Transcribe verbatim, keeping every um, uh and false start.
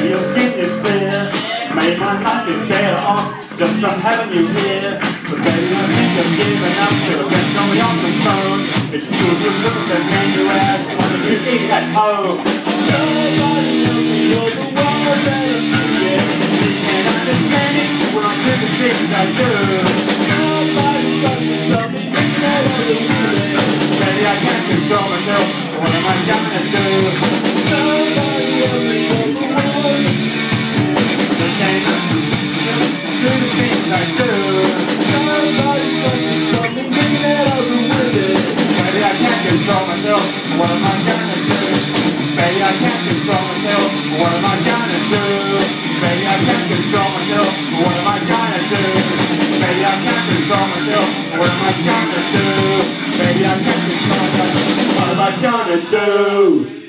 Maybe your skin is clear, maybe my life is better off just from having you here. But baby, I think I'm giving up to a friend told me on the phone. It's true to look at me and you ask what you should eat at home. Nobody knows me, you're the one that I'm seeing. She can't understand it when I do the things I do. Nobody's got to stop me, you know what I'm doing. Baby, I can't control myself, what am I gonna do? Nobody knows me, you're the one. I can't do the things I do. Nobody's got to stop me, thinking that I'll do with it. Baby, I can't control myself, what am I gonna do? Baby, I can't control myself, what am I gonna do? Baby, I can't control myself, what am I gonna do? Baby, I can't control myself, what am I gonna do? Baby, I can't control myself, what am I gonna do?